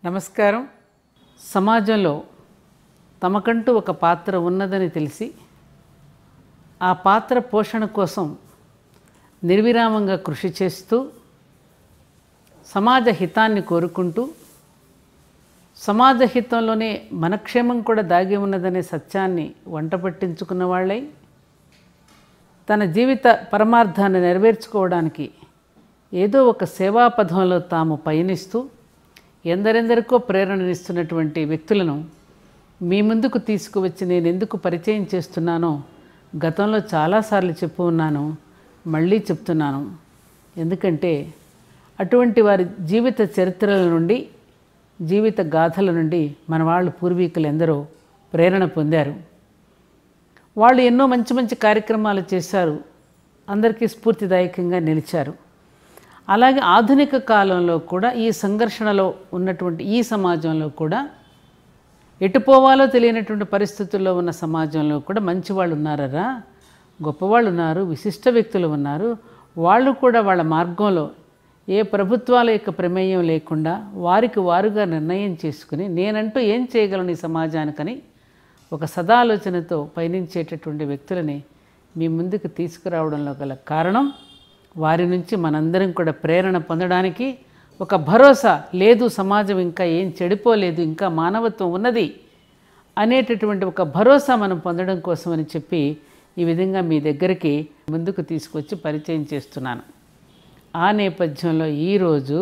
నమస్కారం. సమాజంలో తమకంటూ ఒక పాత్ర ఉన్నదని తెలిసి ఆ పాత్ర పోషణ కోసం నిర్విరామంగా కృషి చేస్తూ సమాజ హితాన్ని కోరుకుంటూ సమాజ హితంలోనే మన క్షేమం కూడా దాగి ఉన్నదనే సత్యాన్ని వంట పట్టించుకున్న వాళ్ళై తన జీవిత పరమార్థాన్ని నెరవేర్చుకోవడానికి ఏదో ఒక సేవాపథంలో తాము పయనిస్తూ ఎందరెందరికో ప్రేరణనిస్తున్నటువంటి వ్యక్తులను మీ ముందుకు తీసుకువచ్చి నేను ఎందుకు పరిచయం చేస్తున్నానో గతంలో చాలాసార్లు చెప్పు ఉన్నాను, మళ్ళీ చెప్తున్నాను. ఎందుకంటే అటువంటి వారి జీవిత చరిత్రల నుండి జీవిత గాథల నుండి మన వాళ్ళు పూర్వీకులు ఎందరో ప్రేరణ పొందారు. వాళ్ళు ఎన్నో మంచి మంచి కార్యక్రమాలు చేశారు, అందరికీ స్ఫూర్తిదాయకంగా నిలిచారు. అలాగే ఆధునిక కాలంలో కూడా ఈ సంఘర్షణలో ఉన్నటువంటి ఈ సమాజంలో కూడా ఎటుపోవాలో తెలియనటువంటి పరిస్థితుల్లో ఉన్న సమాజంలో కూడా మంచి వాళ్ళు ఉన్నారా, గొప్పవాళ్ళు ఉన్నారు, విశిష్ట వ్యక్తులు ఉన్నారు. వాళ్ళు కూడా వాళ్ళ మార్గంలో ఏ ప్రభుత్వాల యొక్క ప్రమేయం లేకుండా వారికి వారుగా నిర్ణయం చేసుకుని నేనంటూ ఏం చేయగలను ఈ సమాజానికని ఒక సదాలోచనతో పయనించేటటువంటి వ్యక్తులని మీ ముందుకు తీసుకురావడంలో గల కారణం వారి నుంచి మనందరం కూడా ప్రేరణ పొందడానికి ఒక భరోసా, లేదు సమాజం ఇంకా ఏం చెడిపోలేదు, ఇంకా మానవత్వం ఉన్నది అనేటటువంటి ఒక భరోసా మనం పొందడం కోసమని చెప్పి ఈ విధంగా మీ దగ్గరికి ముందుకు తీసుకొచ్చి పరిచయం చేస్తున్నాను. ఆ నేపథ్యంలో ఈరోజు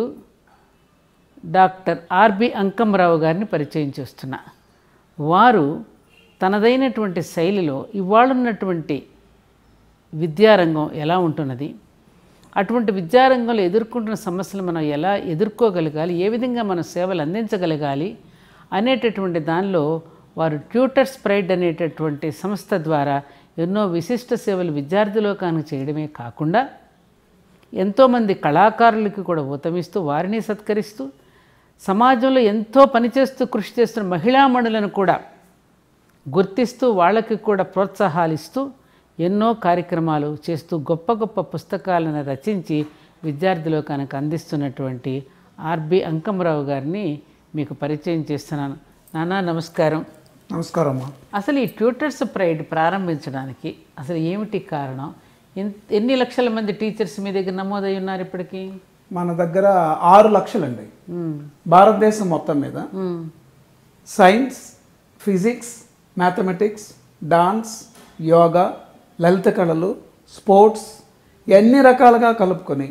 డాక్టర్ ఆర్బి అంకమరావు గారిని పరిచయం చేస్తున్నా. వారు తనదైనటువంటి శైలిలో ఇవాళున్నటువంటి విద్యారంగం ఎలా ఉంటున్నది, అటువంటి విద్యారంగంలో ఎదుర్కొంటున్న సమస్యలు మనం ఎలా ఎదుర్కోగలగాలి, ఏ విధంగా మనం సేవలు అందించగలగాలి అనేటటువంటి దానిలో వారు ట్యూటర్స్ ప్రైడ్ అనేటటువంటి సంస్థ ద్వారా ఎన్నో విశిష్ట సేవలు విద్యార్థిలోకానికి చేయడమే కాకుండా ఎంతోమంది కళాకారులకి కూడా ఊతమిస్తూ వారిని సత్కరిస్తూ సమాజంలో ఎంతో పనిచేస్తూ కృషి చేస్తున్న మహిళామణులను కూడా గుర్తిస్తూ వాళ్ళకి కూడా ప్రోత్సాహాలు ఇస్తూ ఎన్నో కార్యక్రమాలు చేస్తూ గొప్ప గొప్ప పుస్తకాలను రచించి విద్యార్థిలోకానికి అందిస్తున్నటువంటి ఆర్బి అంకమరావు గారిని మీకు పరిచయం చేస్తున్నాను. నాన్న నమస్కారం. నమస్కారం. అసలు ఈ ట్యూటర్స్ ప్రైడ్ ప్రారంభించడానికి అసలు ఏమిటి కారణం? ఎన్ని లక్షల మంది టీచర్స్ మీ దగ్గర నమోదై ఉన్నారు ఇప్పటికీ? మన దగ్గర 6 లక్షలండి భారతదేశం మొత్తం మీద. సైన్స్, ఫిజిక్స్, మ్యాథమెటిక్స్, డాన్స్, యోగా, లలిత కళలు, స్పోర్ట్స్ ఎన్ని రకాలుగా కలుపుకొని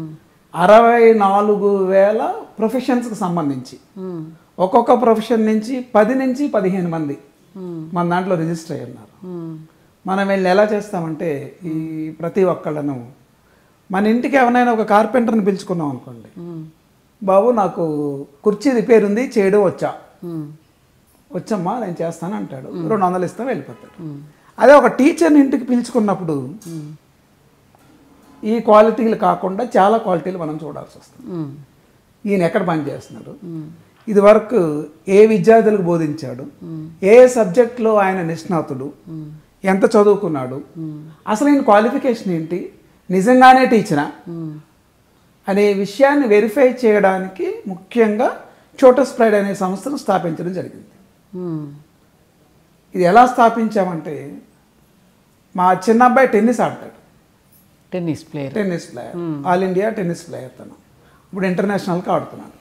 64,000 ప్రొఫెషన్స్కి సంబంధించి ఒక్కొక్క ప్రొఫెషన్ నుంచి 10 నుంచి 15 మంది మన దాంట్లో రిజిస్టర్ అయ్యి ఉన్నారు. మనం వెళ్ళి ఎలా చేస్తామంటే ఈ ప్రతి ఒక్కళ్ళను మన ఇంటికి ఎవరైనా ఒక కార్పెంటర్ని పిలుచుకున్నాం అనుకోండి, బాబు నాకు కుర్చీ రిపేర్ ఉంది, చేయడం వచ్చమ్మా నేను చేస్తాను అంటాడు, 200 ఇస్తాం వెళ్ళిపోతాడు. అదే ఒక టీచర్ని ఇంటికి పిలుచుకున్నప్పుడు ఈ క్వాలిటీలు కాకుండా చాలా క్వాలిటీలు మనం చూడాల్సి వస్తుంది. ఈయన ఎక్కడ పని చేస్తున్నాడు, ఇది వరకు ఏ విద్యార్థులకు బోధించాడు, ఏ సబ్జెక్ట్లో ఆయన నిష్ణాతుడు, ఎంత చదువుకున్నాడు, అసలు ఈయన క్వాలిఫికేషన్ ఏంటి, నిజంగానే టీచరా అనే విషయాన్ని వెరిఫై చేయడానికి ముఖ్యంగా ట్యూటర్స్ ప్రైడ్ అనే సంస్థను స్థాపించడం జరిగింది. ఇది ఎలా స్థాపించామంటే మా చిన్న అబ్బాయి టెన్నిస్ ఆడతాడు, tennis player, all India tennis player. తను ఇప్పుడు ఇంటర్నేషనల్కి ఆడుతున్నాడు.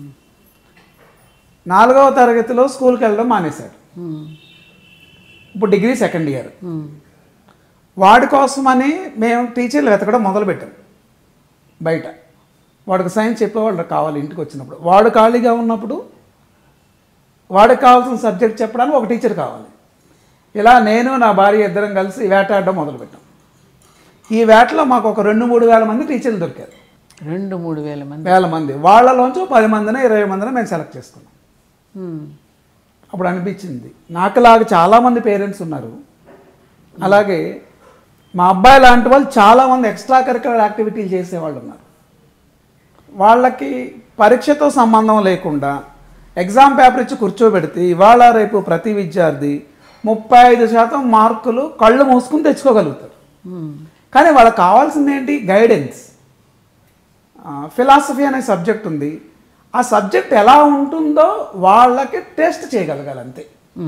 4వ తరగతిలో స్కూల్కి వెళ్ళడం మానేశాడు, ఇప్పుడు డిగ్రీ 2nd ఇయర్. వాడి కోసమని మేము టీచర్లు వెతకడం మొదలుపెట్టాం బయట. వాడికి సైన్స్ చెప్పేవాళ్ళు కావాలి ఇంటికి వచ్చినప్పుడు, వాడు ఖాళీగా ఉన్నప్పుడు వాడికి కావాల్సిన సబ్జెక్ట్ చెప్పడానికి ఒక టీచర్ కావాలి. ఇలా నేను నా భార్య ఇద్దరం కలిసి వేటాడడం మొదలుపెట్టాం. ఈ వేటలో మాకు ఒక 2-3 వేల మంది టీచర్లు దొరికారు. 2-3 వేల మంది. వాళ్ళలోంచి 10 మందిని 20 మందిని మేము సెలెక్ట్ చేసుకున్నాం. అప్పుడు అనిపించింది నాకులాగా చాలామంది పేరెంట్స్ ఉన్నారు, అలాగే మా అబ్బాయి లాంటి వాళ్ళు చాలామంది ఎక్స్ట్రా కరిక్యులర్ యాక్టివిటీలు చేసేవాళ్ళు ఉన్నారు. వాళ్ళకి పరీక్షతో సంబంధం లేకుండా ఎగ్జామ్ పేపర్ ఇచ్చి కూర్చోబెడితే ఇవాళ రేపు ప్రతి విద్యార్థి 35% మార్కులు కళ్ళు మూసుకుని తెచ్చుకోగలుగుతారు. కానీ వాళ్ళకి కావాల్సింది ఏంటి? గైడెన్స్. ఫిలాసఫీ అనే సబ్జెక్ట్ ఉంది, ఆ సబ్జెక్ట్ ఎలా ఉంటుందో వాళ్ళకి టెస్ట్ చేయగలగాలి అంతే.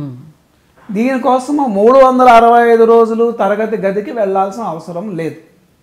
దీనికోసము 365 రోజులు తరగతి గదికి వెళ్ళాల్సిన అవసరం లేదు.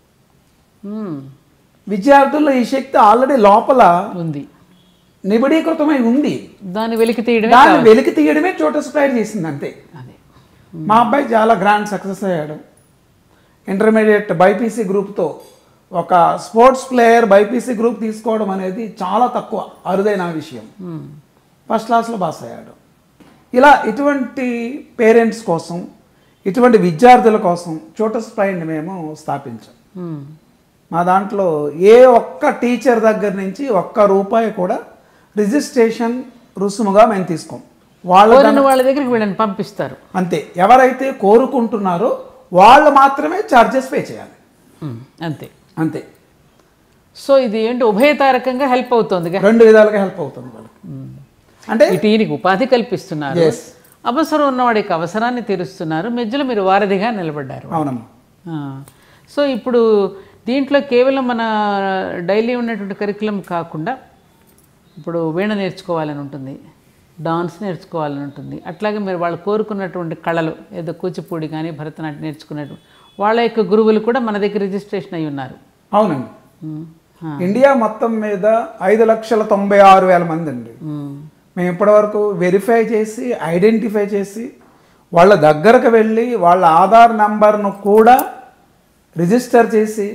విద్యార్థుల్లో ఈ శక్తి ఆల్రెడీ లోపల ఉంది, నిబిడీకృతమై ఉంది. దాన్ని వెలికి తీయడమే చోటస్ ప్రైడ్ చేసింది అంతే. మా అబ్బాయి చాలా గ్రాండ్ సక్సెస్ అయ్యాడు. ఇంటర్మీడియట్ బైపీసీ గ్రూప్తో ఒక స్పోర్ట్స్ ప్లేయర్ బైపీసీ గ్రూప్ తీసుకోవడం అనేది చాలా తక్కువ, అరుదైన విషయం. ఫస్ట్ క్లాస్లో పాస్ అయ్యాడు. ఇలా ఇటువంటి పేరెంట్స్ కోసం, ఇటువంటి విద్యార్థుల కోసం చోటస్ ప్రైడ్ని మేము స్థాపించాం. మా దాంట్లో ఏ ఒక్క టీచర్ దగ్గర నుంచి ఒక్క రూపాయి కూడా రిజిస్ట్రేషన్ రుసుముగా మేము తీసుకోం. వాళ్ళ దగ్గరికి వీళ్ళని పంపిస్తారు అంతే. ఎవరైతే కోరుకుంటున్నారో వాళ్ళు మాత్రమే ఛార్జెస్ పే చేయాలి అంతే అంతే. సో ఇది ఏంటి ఉభయతారకంగా హెల్ప్ అవుతుంది, 2 విధాలుగా హెల్ప్ అవుతుంది వాళ్ళకి. అంటే దీనికి ఉపాధి కల్పిస్తున్నారు, అవసరం ఉన్నవాడికి అవసరాన్ని తీరుస్తున్నారు, మధ్యలో మీరు వారధిగా నిలబడ్డారు. అవునమ్మా. సో ఇప్పుడు దీంట్లో కేవలం మన డైలీ ఉన్నటువంటి కరికులం కాకుండా ఇప్పుడు వీణ నేర్చుకోవాలని ఉంటుంది, డాన్స్ నేర్చుకోవాలని ఉంటుంది, అట్లాగే మీరు వాళ్ళు కోరుకున్నటువంటి కళలు ఏదో కూచిపూడి కానీ భరతనాట్యం నేర్చుకున్నట్టు వాళ్ళ యొక్క గురువులు కూడా మన దగ్గర రిజిస్ట్రేషన్ అయి ఉన్నారు. అవునండి. ఇండియా మొత్తం మీద 5,96,000 మంది అండి. మేము ఇప్పటివరకు వెరిఫై చేసి ఐడెంటిఫై చేసి వాళ్ళ దగ్గరకు వెళ్ళి వాళ్ళ ఆధార్ నంబర్ను కూడా రిజిస్టర్ చేసి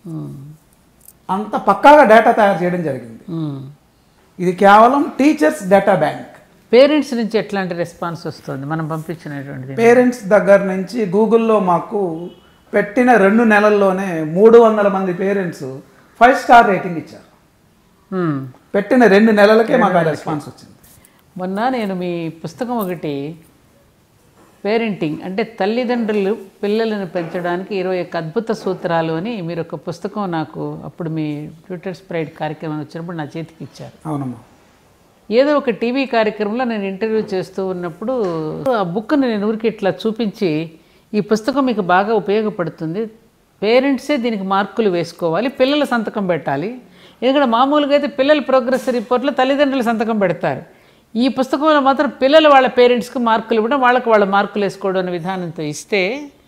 అంత పక్కాగా డేటా తయారు చేయడం జరిగింది. ఇది కేవలం టీచర్స్ డేటా బ్యాంక్. పేరెంట్స్ నుంచి ఎట్లాంటి రెస్పాన్స్ వస్తుంది మనం పంపించినటువంటి? పేరెంట్స్ దగ్గర నుంచి గూగుల్లో మాకు పెట్టిన 2 నెలల్లోనే 300 మంది పేరెంట్స్ 5 స్టార్ రేటింగ్ ఇచ్చారు. పెట్టిన 2 నెలలకే మాకు ఆ రెస్పాన్స్ వచ్చింది. మొన్న నేను మీ పుస్తకం ఒకటి పేరెంటింగ్ అంటే తల్లిదండ్రులు పిల్లలను పెంచడానికి 21 అద్భుత సూత్రాలు అని మీరు ఒక పుస్తకం నాకు అప్పుడు మీ ట్యూటర్స్ ప్రైడ్ కార్యక్రమం వచ్చినప్పుడు నా చేతికి ఇచ్చారు. అవునమ్మా. ఏదో ఒక టీవీ కార్యక్రమంలో నేను ఇంటర్వ్యూ చేస్తూ ఉన్నప్పుడు ఆ బుక్ని నేను ఊరికి ఇట్లా చూపించి ఈ పుస్తకం మీకు బాగా ఉపయోగపడుతుంది, పేరెంట్సే దీనికి మార్కులు వేసుకోవాలి, పిల్లల సంతకం పెట్టాలి. ఎందుకంటే మామూలుగా అయితే పిల్లల ప్రోగ్రెస్ రిపోర్ట్లో తల్లిదండ్రులు సంతకం పెడతారు, ఈ పుస్తకంలో మాత్రం పిల్లలు వాళ్ళ పేరెంట్స్కి మార్కులు ఇవ్వడం, వాళ్ళ మార్కులు వేసుకోవడం అనే విధానంతో ఇస్తే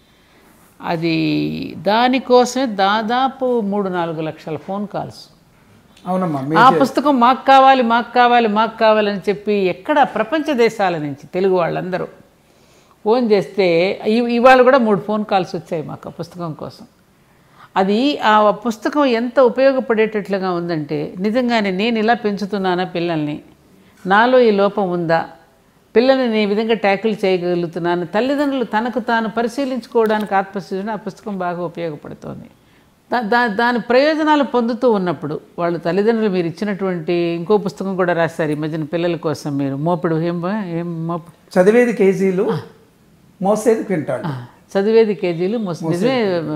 అది దానికోసమే దాదాపు 3-4 లక్షల ఫోన్ కాల్స్. అవునమ్మా. ఆ పుస్తకం మాకు కావాలి అని చెప్పి ఎక్కడ ప్రపంచ దేశాల నుంచి తెలుగు వాళ్ళందరూ ఫోన్ చేస్తే ఇవాళ కూడా 3 ఫోన్ కాల్స్ వచ్చాయి మాకు ఆ పుస్తకం కోసం. అది ఆ పుస్తకం ఎంత ఉపయోగపడేటట్లుగా ఉందంటే నిజంగానే నేను ఇలా పెంచుతున్నానా పిల్లల్ని, నాలో ఈ లోపం ఉందా, పిల్లల్ని నేను ఈ విధంగా ట్యాకిల్ చేయగలుగుతున్నాను, తల్లిదండ్రులు తనకు తాను పరిశీలించుకోవడానికి ఆత్మశీలన ఆ పుస్తకం బాగా ఉపయోగపడుతోంది. దాని ప్రయోజనాలు పొందుతూ ఉన్నప్పుడు వాళ్ళు తల్లిదండ్రులు మీరు ఇచ్చినటువంటి ఇంకో పుస్తకం కూడా రాశారు ఈ మధ్యన పిల్లల కోసం, మీరు మోపుడు మోపుడు చదివేది కేజీలు మోసేది క్వింటాలు. చదివేది కేజీలు నిజమే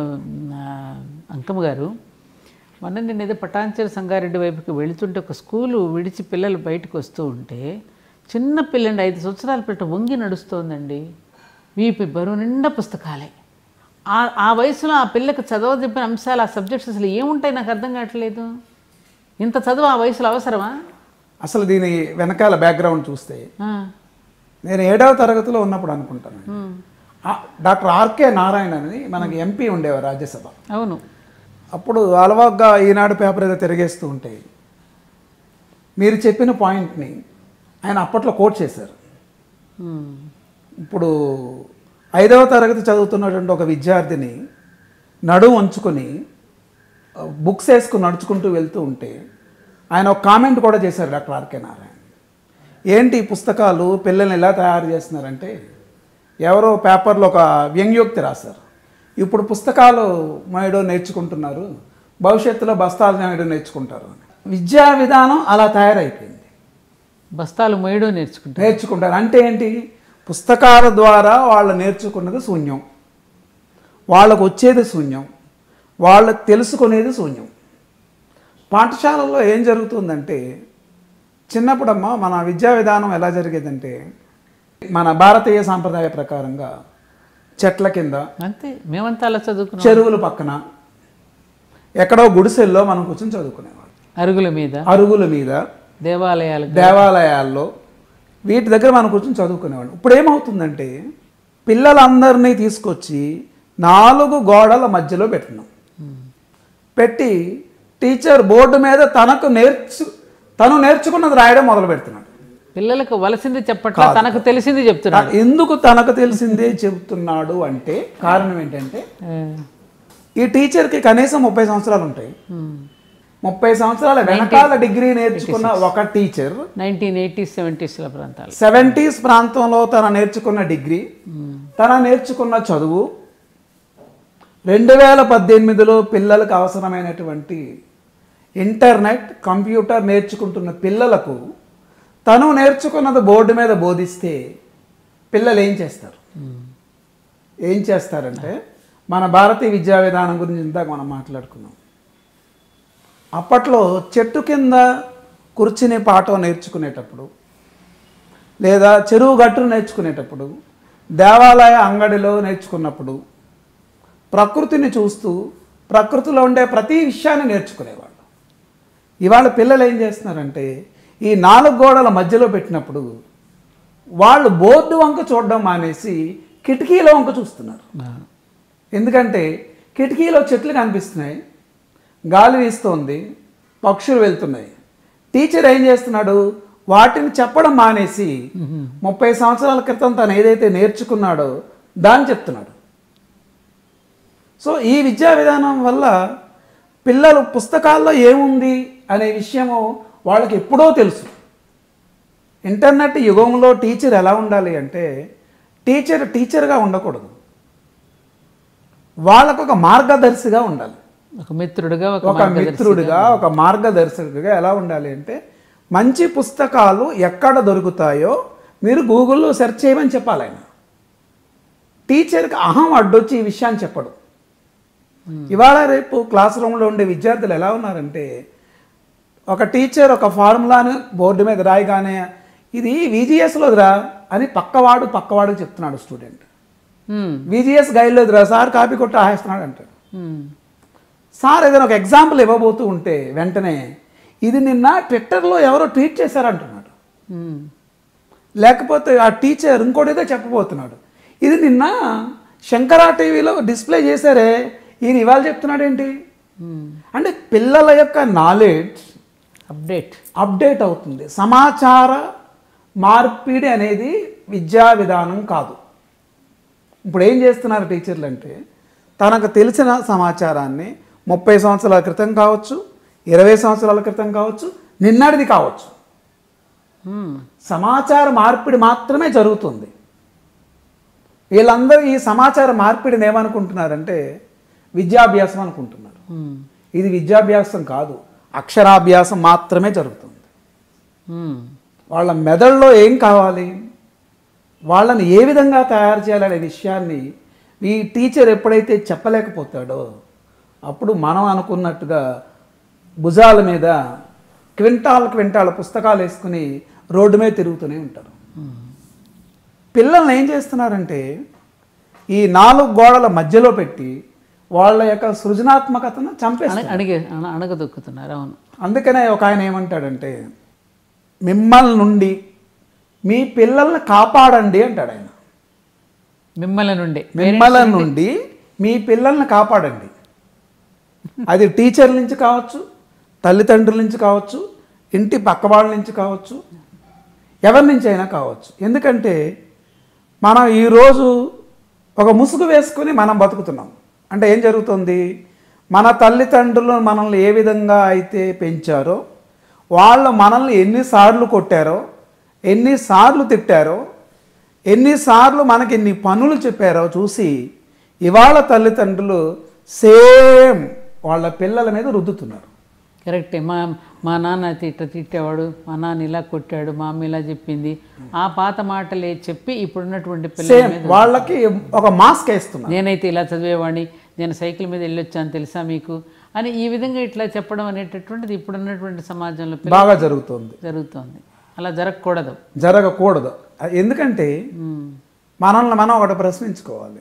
అంకమ్మ గారు. మొన్న నేను ఏదో పటాన్చెరు సంగారెడ్డి వైపుకి వెళుతుంటే ఒక స్కూలు విడిచి పిల్లలు బయటకు వస్తూ ఉంటే చిన్న పిల్లండి 5 సంవత్సరాల పిల్ల వంగి నడుస్తోందండి, వీపి బరువు నిండా పుస్తకాలే. ఆ వయసులో ఆ పిల్లకి చదవదిప్పిన అంశాలు ఆ సబ్జెక్ట్స్ అసలు ఏముంటాయి నాకు అర్థం కావట్లేదు. ఇంత చదువు ఆ వయసులో అవసరమా? అసలు దీని వెనకాల బ్యాక్గ్రౌండ్ చూస్తే నేను 7వ తరగతిలో ఉన్నప్పుడు అనుకుంటాను, డాక్టర్ ఆర్కే నారాయణ అని మనకి ఎంపీ ఉండేవారు రాజ్యసభ. అవును. అప్పుడు అలవాగ్గా ఈనాడు పేపర్ ఏదో తిరిగేస్తూ ఉంటే మీరు చెప్పిన పాయింట్ని ఆయన అప్పట్లో కోట్ చేశారు. ఇప్పుడు 5వ తరగతి చదువుతున్నటువంటి ఒక విద్యార్థిని నడుము వంచుకొని బుక్స్ వేసుకుని నడుచుకుంటూ వెళ్తూ ఉంటే ఆయన ఒక కామెంట్ కూడా చేశారు డాక్టర్ ఆర్కే నారాయణ. ఏంటి పుస్తకాలు పిల్లల్ని ఎలా తయారు చేస్తున్నారంటే, ఎవరో పేపర్లో ఒక వ్యంగ్యోక్తి రాశారు, ఇప్పుడు పుస్తకాలు మోయడం నేర్చుకుంటున్నారు, భవిష్యత్తులో బస్తాలు మోయడం నేర్చుకుంటారు అని. విద్యా విధానం అలా తయారైపోయింది. బస్తాలు మోయడం నేర్చుకుంటారు అంటే ఏంటి? పుస్తకాల ద్వారా వాళ్ళు నేర్చుకున్నది శూన్యం, వాళ్ళకు వచ్చేది శూన్యం, వాళ్ళకు తెలుసుకునేది శూన్యం. పాఠశాలల్లో ఏం జరుగుతుందంటే, చిన్నప్పుడమ్మా మన విద్యా విధానం ఎలా జరిగేదంటే, మన భారతీయ సాంప్రదాయ ప్రకారంగా చెట్ల కింద, అంతే మేమంతా అలా చదువుకున్నాం, చెరువుల పక్కన ఎక్కడో గుడిసెల్లో మనం కూర్చొని చదువుకునేవాళ్ళం. అరుగుల మీద దేవాలయాల్లో వీటి దగ్గర మనం కూర్చొని చదువుకునేవాళ్ళం. ఇప్పుడు ఏమవుతుందంటే పిల్లలందరినీ తీసుకొచ్చి 4 గోడల మధ్యలో పెట్టినాం. పెట్టి టీచర్ బోర్డు మీద తను నేర్చుకున్నది రాయడం మొదలు పెడుతున్నాడు. పిల్లలకు వలసింది చెప్పట్లా, తనకు తెలిసింది చెప్తున్నాడు. ఎందుకు తనకు తెలిసిందే చెబుతున్నాడు అంటే కారణం ఏంటంటే ఈ టీచర్కి కనీసం 30 సంవత్సరాలు ఉంటాయి. 30 సంవత్సరాల వెనకాల డిగ్రీ నేర్చుకున్న ఒక టీచర్ 1980s 70s ప్రాంతాలు 70s ప్రాంతంలో తన నేర్చుకున్న డిగ్రీ, తన నేర్చుకున్న చదువు 2018లో పిల్లలకు అవసరమైనటువంటి ఇంటర్నెట్, కంప్యూటర్ నేర్చుకుంటున్న పిల్లలకు తను నేర్చుకున్నది బోర్డు మీద బోధిస్తే పిల్లలు ఏం చేస్తారంటే మన భారతీయ విద్యా విధానం గురించి ఇందాక మనం మాట్లాడుకున్నాం. అప్పట్లో చెట్టు కింద కూర్చుని పాఠం నేర్చుకునేటప్పుడు, లేదా చెరువు గట్టును నేర్చుకునేటప్పుడు, దేవాలయ అంగడిలో నేర్చుకున్నప్పుడు ప్రకృతిని చూస్తూ ప్రకృతిలో ఉండే ప్రతి విషయాన్ని నేర్చుకునేవాళ్ళు. ఇవాళ పిల్లలు ఏం చేస్తున్నారంటే ఈ 4 గోడల మధ్యలో పెట్టినప్పుడు వాళ్ళు బోర్డు వంక చూడడం మానేసి కిటికీలో వంక చూస్తున్నారు. ఎందుకంటే కిటికీలో చెట్లు కనిపిస్తున్నాయి, గాలి వీస్తోంది, పక్షులు వెళ్తున్నాయి. టీచర్ ఏం చేస్తున్నాడు, వాటిని చెప్పడం మానేసి 30 సంవత్సరాల క్రితం తను ఏదైతే నేర్చుకున్నాడో దాన్ని చెప్తున్నాడు. సో ఈ విద్యా విధానం వల్ల పిల్లలు పుస్తకాల్లో ఏముంది అనే విషయము వాళ్ళకి ఎప్పుడో తెలుసు. ఇంటర్నెట్ యుగంలో టీచర్ ఎలా ఉండాలి అంటే టీచర్గా ఉండకూడదు, వాళ్ళకు ఒక మార్గదర్శిగా ఉండాలి. ఒక మిత్రుడిగా ఒక మార్గదర్శకుడిగా ఎలా ఉండాలి అంటే మంచి పుస్తకాలు ఎక్కడ దొరుకుతాయో మీరు గూగుల్లో సెర్చ్ చేయమని చెప్పాలి. ఆయన టీచర్కి అహం అడ్డొచ్చి ఈ విషయాన్ని చెప్పడు. ఇవాళ రేపు క్లాస్ రూమ్లో ఉండే విద్యార్థులు ఎలా ఉన్నారంటే ఒక టీచర్ ఒక ఫార్ములాను బోర్డు మీద రాయగానే ఇది VGSలోదిరా అని పక్కవాడు చెప్తున్నాడు స్టూడెంట్. VGS గైడ్లోదిరా సార్ కాపీ కొట్టి ఆహేస్తున్నాడు అంటాడు. సార్ ఏదైనా ఒక ఎగ్జాంపుల్ ఇవ్వబోతూ ఉంటే వెంటనే ఇది నిన్న ట్విట్టర్లో ఎవరో ట్వీట్ చేశారంటున్నాడు. లేకపోతే ఆ టీచర్ ఇంకోటేదో చెప్పబోతున్నాడు, ఇది నిన్న శంకరా టీవీలో డిస్ప్లే చేశారే, ఈయన ఇవాళ చెప్తున్నాడు ఏంటి అంటే పిల్లల యొక్క నాలెడ్జ్ అప్డేట్ అవుతుంది. సమాచార మార్పిడి అనేది విద్యా విధానం కాదు. ఇప్పుడు ఏం చేస్తున్నారు టీచర్లు అంటే తనకు తెలిసిన సమాచారాన్ని 30 సంవత్సరాల క్రితం కావచ్చు, 20 సంవత్సరాల క్రితం కావచ్చు, నిన్నటిది కావచ్చు, సమాచార మార్పిడి మాత్రమే జరుగుతుంది. వీళ్ళందరూ ఈ సమాచార మార్పిడిని ఏమనుకుంటున్నారంటే విద్యాభ్యాసం అనుకుంటున్నారు. ఇది విద్యాభ్యాసం కాదు, అక్షరాభ్యాసం మాత్రమే జరుగుతుంది. వాళ్ళ మెదడులో ఏం కావాలి, వాళ్ళని ఏ విధంగా తయారు చేయాలనే విషయాన్ని ఈ టీచర్ ఎప్పుడైతే చెప్పలేకపోతాడో అప్పుడు మనం అనుకున్నట్టుగా భుజాల మీద క్వింటాల పుస్తకాలు వేసుకుని రోడ్డు మీద తిరుగుతూనే ఉంటారు. పిల్లల్ని ఏం చేస్తున్నారంటే ఈ 4 గోడల మధ్యలో పెట్టి వాళ్ళ యొక్క సృజనాత్మకతను అణగదొక్కుతున్నారు. అవును, అందుకనే ఒక ఆయన ఏమంటాడంటే మిమ్మల్ని నుండి మీ పిల్లల్ని కాపాడండి అంటాడు ఆయన. మిమ్మల్ని నుండి మీ పిల్లల్ని కాపాడండి. అది టీచర్ల నుంచి కావచ్చు, తల్లిదండ్రుల నుంచి కావచ్చు, ఇంటి పక్క వాళ్ళ నుంచి కావచ్చు, ఎవరి నుంచి అయినా కావచ్చు. ఎందుకంటే మనం ఈరోజు ఒక ముసుగు వేసుకుని మనం బతుకుతున్నాం. అంటే ఏం జరుగుతుంది, మన తల్లిదండ్రులు మనల్ని ఏ విధంగా అయితే పెంచారో, వాళ్ళు మనల్ని ఎన్నిసార్లు కొట్టారో, ఎన్నిసార్లు తిట్టారో, ఎన్నిసార్లు మనకి ఎన్ని పనులు చెప్పారో చూసి ఇవాళ తల్లిదండ్రులు సేమ్ వాళ్ళ పిల్లల మీద రుద్దుతున్నారు. కరెక్టే. మా నాన్న తిట్టేవాడు, మా నాన్న ఇలా కొట్టాడు, మా అమ్మ ఇలా చెప్పింది, ఆ పాత మాటలే చెప్పి ఇప్పుడున్నటువంటి పిల్లల మీద వాళ్ళకి ఒక మాస్క్ వేస్తున్నారు. నేనైతే ఇలా చదివేవాడిని, నేను సైకిల్ మీద వెళ్ళొచ్చాను తెలుసా మీకు అని ఈ విధంగా ఇట్లా చెప్పడం అనేటటువంటిది ఇప్పుడున్నటువంటి సమాజంలో బాగా జరుగుతోంది. అలా జరగకూడదు. ఎందుకంటే మనల్ని మనం ఒకటి ప్రశ్నించుకోవాలి,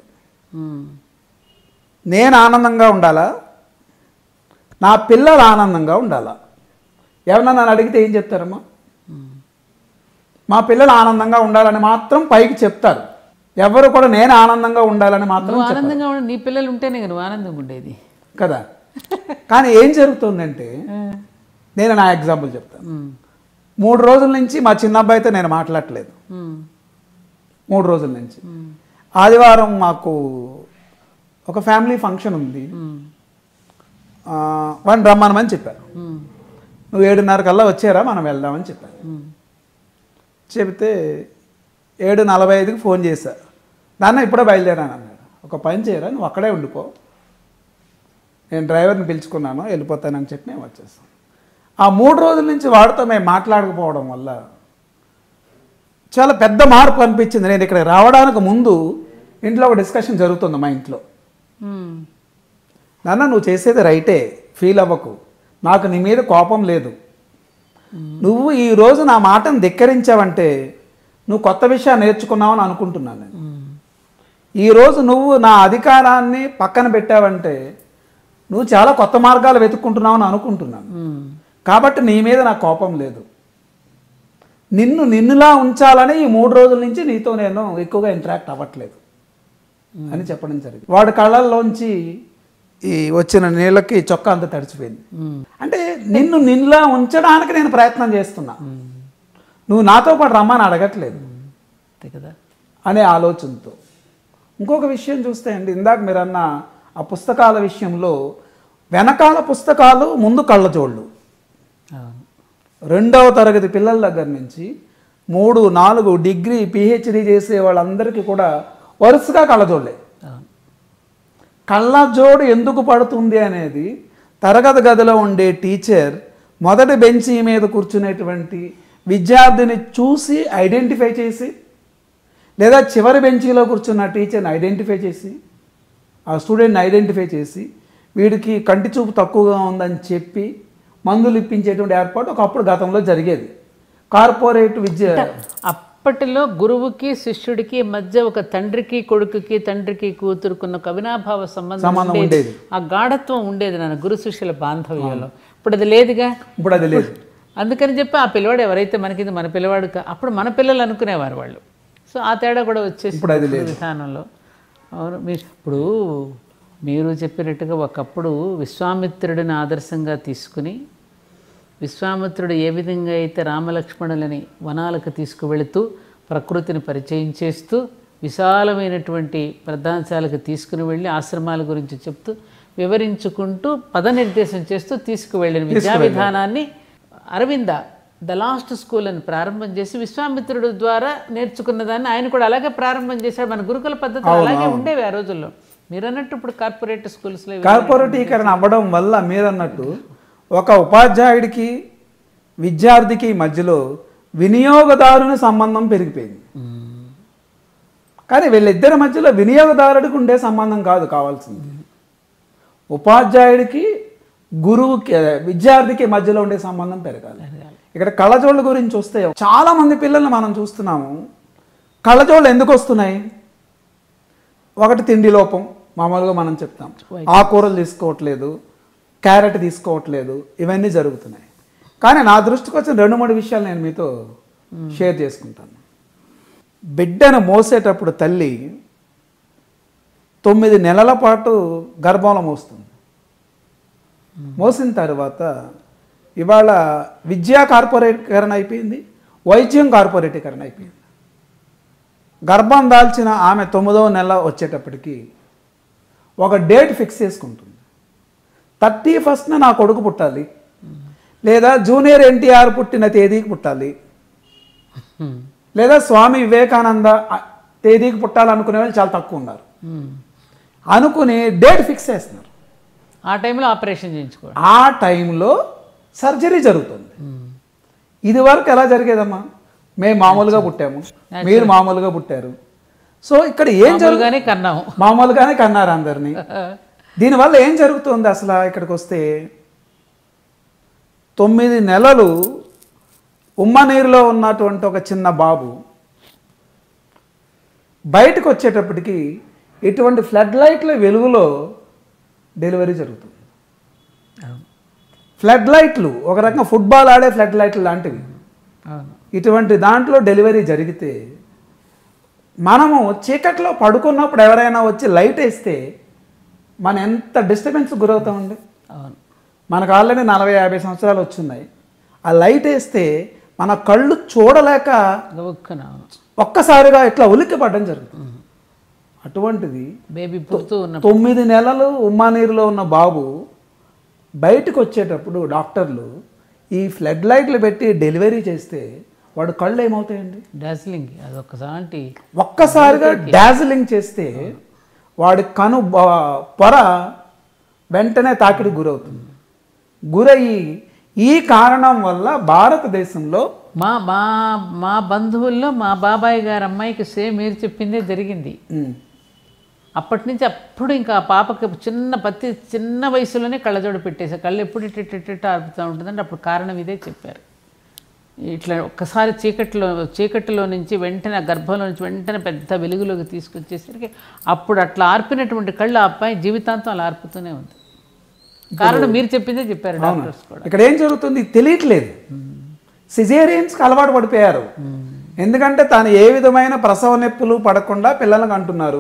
నేను ఆనందంగా ఉండాలా, నా పిల్లలు ఆనందంగా ఉండాలా? ఎవరన్నా నన్ను అడిగితే ఏం చెప్తారమ్మా? మా పిల్లలు ఆనందంగా ఉండాలని మాత్రం పైకి చెప్తారు. ఎవరు కూడా నేను ఆనందంగా ఉండాలని మాత్రం నువ్వు ఆనందంగా ఉండి నీ పిల్లలు ఉంటేనే నువ్వు ఆనందంగా ఉండేది కదా. కానీ ఏం జరుగుతుందంటే, నేను నా ఎగ్జాంపుల్ చెప్తాను. 3 రోజుల నుంచి మా చిన్న అబ్బాయితో నేను మాట్లాడట్లేదు. 3 రోజుల నుంచి. ఆదివారం మాకు ఒక ఫ్యామిలీ ఫంక్షన్ ఉంది, వాడిని రమ్మనమని చెప్పారు. నువ్వు 7:30 కల్లా వచ్చారా, మనం వెళ్దామని చెప్పాను. చెబితే 7:45కి ఫోన్ చేశా. నాన్న ఇప్పుడే బయలుదేరాను అన్నాడు. ఒక పని చేయరా, నువ్వు అక్కడే ఉండిపో, నేను డ్రైవర్ని పిలుచుకున్నాను, వెళ్ళిపోతానని చెప్పి మేము వచ్చేస్తాం. ఆ 3 రోజుల నుంచి వాడితో మేము మాట్లాడకపోవడం వల్ల చాలా పెద్ద మార్పు అనిపించింది. నేను ఇక్కడ రావడానికి ముందు ఇంట్లో ఒక డిస్కషన్ జరుగుతుంది మా ఇంట్లో. నాన్న నువ్వు చేసేది రైటే, ఫీల్ అవ్వకు, నాకు నీ మీద కోపం లేదు. నువ్వు ఈరోజు నా మాటను ధిక్కరించావంటే నువ్వు కొత్త విషయాన్ని నేర్చుకున్నావని అనుకుంటున్నాను నేను. ఈరోజు నువ్వు నా అధికారాన్ని పక్కన పెట్టావంటే నువ్వు చాలా కొత్త మార్గాలు వెతుక్కుంటున్నావని అనుకుంటున్నాను. కాబట్టి నీ మీద నాకు కోపం లేదు. నిన్నులా ఉంచాలని ఈ 3 రోజుల నుంచి నీతో నేను ఎక్కువగా ఇంటరాక్ట్ అవ్వట్లేదు అని చెప్పడం జరిగింది. వాడి కళ్ళల్లోంచి ఈ వచ్చిన నీళ్ళకి చొక్కా అంతా తడిచిపోయింది. అంటే నిన్నులా ఉంచడానికి నేను ప్రయత్నం చేస్తున్నా, నువ్వు నాతో పాటు రమ్మని అడగట్లేదు కదా అనే ఆలోచనతో. ఇంకొక విషయం చూస్తే అండి, ఇందాక మీరు అన్న ఆ పుస్తకాల విషయంలో, వెనకాల పుస్తకాలు, ముందు కళ్ళజోళ్ళు. 2వ తరగతి పిల్లల దగ్గర నుంచి 3, 4 డిగ్రీ పిహెచ్డి చేసే వాళ్ళందరికీ కూడా వరుసగా కళ్ళజోళ్ళే. కళ్ళజోడు ఎందుకు పడుతుంది అనేది తరగతి గదిలో ఉండే టీచర్ మొదటి బెంచీ మీద కూర్చునేటువంటి విద్యార్థిని చూసి ఐడెంటిఫై చేసి, లేదా చివరి బెంచీలో కూర్చున్న టీచర్ని ఐడెంటిఫై చేసి, ఆ స్టూడెంట్ని ఐడెంటిఫై చేసి వీడికి కంటి చూపు తక్కువగా ఉందని చెప్పి మందులు ఇప్పించేటువంటి ఏర్పాటు ఒకప్పుడు గతంలో జరిగేది. కార్పొరేట్ విద్య అప్పటిలో గురువుకి శిష్యుడికి మధ్య ఒక తండ్రికి కొడుకుకి, తండ్రికి కూతురుకున్న ఒక అవినాభావ సంబంధం ఉండేది. ఆ గాఢత్వం ఉండేది నాన్న గురు శిష్యుల బాంధవ్యంలో. ఇప్పుడు అది లేదుగా. ఇప్పుడు అది లేదు. అందుకని చెప్పి ఆ పిల్లవాడు ఎవరైతే మనకి మన పిల్లవాడు అప్పుడు మన పిల్లలు అనుకునేవారు వాళ్ళు. సో ఆ తేడా కూడా వచ్చేసి విధానంలో. అవును, ఇప్పుడు మీరు చెప్పినట్టుగా ఒకప్పుడు విశ్వామిత్రుడిని ఆదర్శంగా తీసుకుని, విశ్వామిత్రుడు ఏ విధంగా అయితే రామలక్ష్మణులని వనాలకు తీసుకువెళుతూ ప్రకృతిని పరిచయం చేస్తూ విశాలమైనటువంటి ప్రధానశాలకు తీసుకుని వెళ్ళి ఆశ్రమాల గురించి చెప్తూ వివరించుకుంటూ పదనిర్దేశం చేస్తూ తీసుకువెళ్ళిన విద్యా విధానాన్ని అరవింద ద లాస్ట్ స్కూల్ అని ప్రారంభం చేసి విశ్వామిత్రుడు ద్వారా నేర్చుకున్న దాన్ని ఆయన కూడా అలాగే ప్రారంభం చేశాడు. మన గురుకుల పద్ధతులు అలాగే ఉండేవి ఆ రోజుల్లో. మీరు అన్నట్టు ఇప్పుడు కార్పొరేట్ స్కూల్స్లో కార్పొరేటీకరణ అవ్వడం వల్ల మీరు అన్నట్టు ఒక ఉపాధ్యాయుడికి విద్యార్థికి మధ్యలో వినియోగదారుని సంబంధం పెరిగిపోయింది. కానీ వీళ్ళిద్దరి మధ్యలో వినియోగదారుడికి ఉండే సంబంధం కాదు కావాల్సింది, ఉపాధ్యాయుడికి గురువుకి విద్యార్థికి మధ్యలో ఉండే సంబంధం పెరగాలి. ఇక్కడ కళ్ళజోళ్ళ గురించి వస్తే చాలామంది పిల్లల్ని మనం చూస్తున్నాము. కళ్ళజోళ్ళు ఎందుకు వస్తున్నాయి? ఒకటి తిండి లోపం, మామూలుగా మనం చెప్తాం, ఆకుకూరలు తీసుకోవట్లేదు, క్యారెట్ తీసుకోవట్లేదు, ఇవన్నీ జరుగుతున్నాయి. కానీ నా దృష్టికి వచ్చిన 2-3 విషయాలు నేను మీతో షేర్ చేసుకుంటాను. బిడ్డను మోసేటప్పుడు తల్లి 9 నెలల పాటు గర్భంలో మోస్తుంది. మోసిన తర్వాత ఇవాళ విద్యా కార్పొరేటీకరణ అయిపోయింది, వైద్యం కార్పొరేటీకరణ అయిపోయింది. గర్భం దాల్చిన ఆమె 9వ నెల వచ్చేటప్పటికి ఒక డేట్ ఫిక్స్ చేసుకుంటుంది. 31st నా కొడుకు పుట్టాలి, లేదా జూనియర్ ఎన్టీఆర్ పుట్టిన తేదీకి పుట్టాలి, లేదా స్వామి వివేకానంద తేదీకి పుట్టాలనుకునే వాళ్ళు చాలా తక్కువ ఉన్నారు. అనుకుని డేట్ ఫిక్స్ చేస్తున్నారు. ఆ టైంలో ఆపరేషన్ చేయించుకోవాలి, ఆ టైంలో సర్జరీ జరుగుతుంది. ఇది వరకు ఎలా జరిగేదమ్మా? మేము మామూలుగా పుట్టాము, మీరు మామూలుగా పుట్టారు. సో ఇక్కడ ఏం జరుగుగానే కన్నాము, మామూలుగానే కన్నారు అందరినీ. దీనివల్ల ఏం జరుగుతుంది అసలు? ఇక్కడికి వస్తే 9 నెలలు ఉమ్మనీరులో ఉన్నటువంటి ఒక చిన్న బాబు బయటకు వచ్చేటప్పటికి ఇటువంటి ఫ్లడ్ లైట్ల వెలుగులో డెలివరీ జరుగుతుంది. ఫ్లడ్ లైట్లు ఒక రకంగా ఫుట్బాల్ ఆడే ఫ్లడ్ లైట్లు లాంటివి. అవును. ఇటువంటి దాంట్లో డెలివరీ జరిగితే మనము చీకట్లో పడుకున్నప్పుడు ఎవరైనా వచ్చి లైట్ వేస్తే మనం ఎంత డిస్టర్బెన్స్ గురవుతామండి. అవును. మనకు ఆల్రెడీ 40-50 సంవత్సరాలు వచ్చున్నాయి. ఆ లైట్ వేస్తే మన కళ్ళు చూడలేక గబుక్కన ఒక్కసారిగా ఇట్లా ఉలిక్కి పడడం జరుగుతుంది. అటువంటిది బేబీ పుడుతూ ఉన్న 9 నెలలు ఉమ్మా నీరులో ఉన్న బాబు బయటకు వచ్చేటప్పుడు డాక్టర్లు ఈ ఫ్లడ్ లైట్లు పెట్టి డెలివరీ చేస్తే వాడు కళ్ళు ఏమవుతాయండి? డార్జిలింగ్ అదొకసారి ఒక్కసారిగా డార్జిలింగ్ చేస్తే వాడి కను పొర వెంటనే తాకిడి గురవుతుంది. గురయ్యి ఈ కారణం వల్ల భారతదేశంలో మా మా మా బంధువుల్లో మా బాబాయ్ గారు అమ్మాయికి సేమ్ మీరు చెప్పిందే జరిగింది. అప్పటి నుంచి అప్పుడు ఇంకా ఆ పాపకి చిన్న వయసులోనే కళ్ళజోడు పెట్టేసి కళ్ళు ఎప్పుడు ఇట్ట ఆర్పుతూ ఉంటుందంటే అప్పుడు కారణం ఇదే చెప్పారు. ఇట్లా ఒక్కసారి చీకటిలో నుంచి వెంటనే గర్భంలో నుంచి వెంటనే పెద్ద వెలుగులోకి తీసుకొచ్చేసరికి అప్పుడు అట్లా ఆర్పినటువంటి కళ్ళు ఆ అబ్బాయి జీవితాంతం అలా ఆర్పుతూనే ఉంది. కారణం మీరు చెప్పిందే చెప్పారు డాక్టర్స్ కూడా. ఇక్కడ ఏం జరుగుతుంది తెలియట్లేదు. సిజేరియన్స్కి అలవాటు పడిపోయారు. ఎందుకంటే తాను ఏ విధమైన ప్రసవ నొప్పులు పడకుండా పిల్లలకు అంటున్నారు.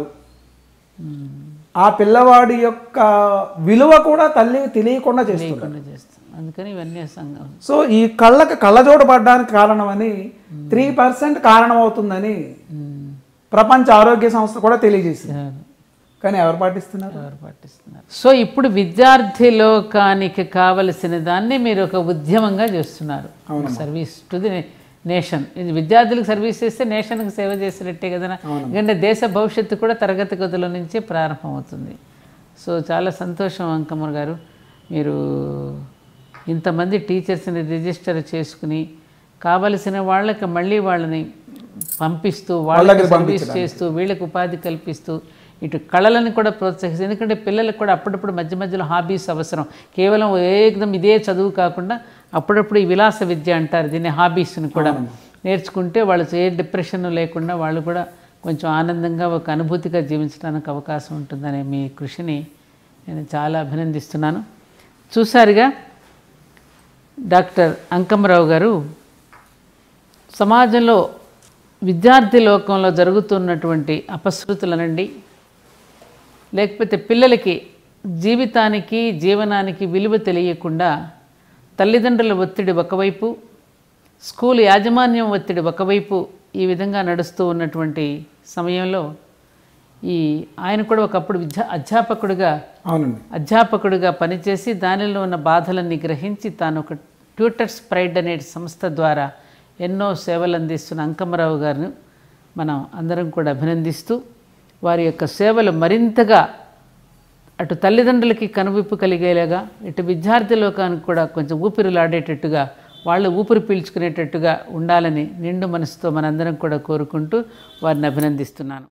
ఆ పిల్లవాడి యొక్క విలువ కూడా తల్లికి తెలియకుండా చేస్తున్నారు. అందుకని ఇవన్నీ సో ఈ కళ్ళజోడు పడడానికి కారణమని 3% కారణం అవుతుందని ప్రపంచ ఆరోగ్య సంస్థ కూడా తెలియజేసింది. కానీ ఎవరు పాటిస్తున్నారు? సో ఇప్పుడు విద్యార్థి లోకానికి కావలసిన దాన్ని మీరు ఒక ఉద్యమంగా చేస్తున్నారు. Service to the nation. ఇది విద్యార్థులకు సర్వీస్ చేస్తే నేషన్కి సేవ చేసినట్టే కదా. ఎందుకంటే దేశ భవిష్యత్తు కూడా తరగతి గదుల నుంచే ప్రారంభమవుతుంది. సో చాలా సంతోషం అంకమ్మ గారు, మీరు ఇంతమంది టీచర్స్ని రిజిస్టర్ చేసుకుని కావలసిన వాళ్ళకి మళ్ళీ వాళ్ళని పంపిస్తూ వాళ్ళకి సర్వీస్ చేస్తూ వీళ్ళకి ఉపాధి కల్పిస్తూ ఇటు కళలను కూడా ప్రోత్సహిస్తూ. ఎందుకంటే పిల్లలకు కూడా అప్పుడప్పుడు మధ్య మధ్యలో హాబీస్ అవసరం. కేవలం ఏకదం ఇదే చదువు కాకుండా అప్పుడప్పుడు ఈ విలాస విద్య అంటారు దీన్ని, హాబీస్ని కూడా నేర్చుకుంటే వాళ్ళు ఏ డిప్రెషన్ లేకుండా వాళ్ళు కూడా కొంచెం ఆనందంగా ఒక అనుభూతిగా జీవించడానికి అవకాశం ఉంటుందనే మీ కృషిని నేను చాలా అభినందిస్తున్నాను. చూసారుగా డాక్టర్ అంకమ్మరావు గారు సమాజంలో విద్యార్థి లోకంలో జరుగుతున్నటువంటి అపశృతులనండి, లేకపోతే పిల్లలకి జీవితానికి జీవనానికి విలువ తెలియకుండా తల్లిదండ్రుల ఒత్తిడి ఒకవైపు, స్కూల్ యాజమాన్యం ఒత్తిడి ఒకవైపు ఈ విధంగా నడుస్తూ ఉన్నటువంటి సమయంలో ఆయన కూడా ఒకప్పుడు అధ్యాపకుడిగా పనిచేసి దానిలో ఉన్న బాధలన్నీ గ్రహించి తాను ఒక ట్యూటర్స్ ప్రైడ్ అనే సంస్థ ద్వారా ఎన్నో సేవలు అందిస్తున్న అంకమ్మరావు గారిని మనం అందరం కూడా అభినందిస్తూ వారి యొక్క సేవలు మరింతగా అటు తల్లిదండ్రులకి కనువిప్పు కలిగేలాగా ఇటు విద్యార్థి లోకానికి కూడా కొంచెం ఊపిరిలాడేటట్టుగా వాళ్ళు ఊపిరి పీల్చుకునేటట్టుగా ఉండాలని నిండు మనసుతో మనందరం కూడా కోరుకుంటూ వారిని అభినందిస్తున్నాను.